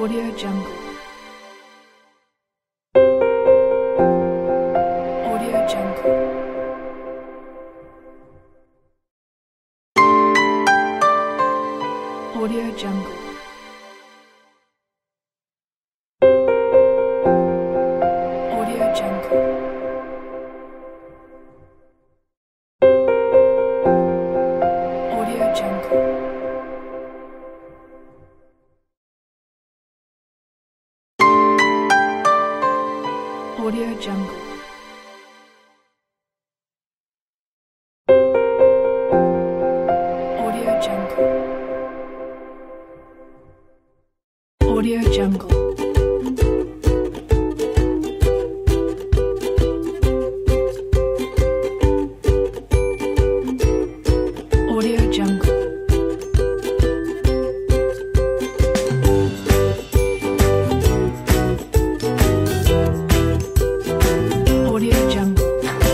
Audio Jungle. Audio Jungle. Audio Jungle. Audio Jungle. Audio Jungle. Audio Jungle. Audio Jungle. Audio Jungle. Audio Jungle. Audio Jungle.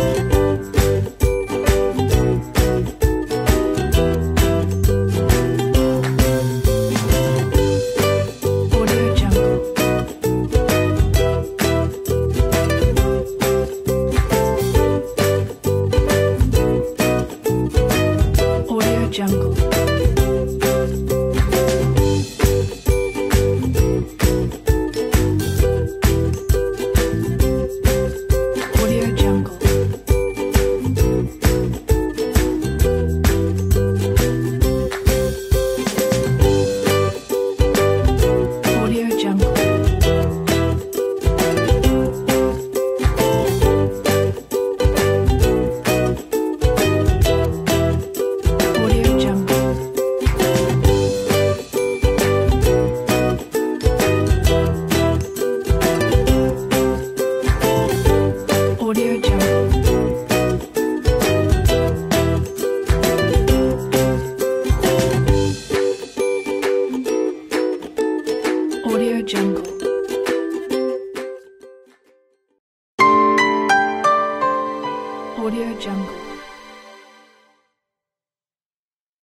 Audio Jungle. Audio Jungle. Audio Jungle. Audio Jungle. Audio Jungle. Audio Jungle. Audio Jungle. Audio Jungle.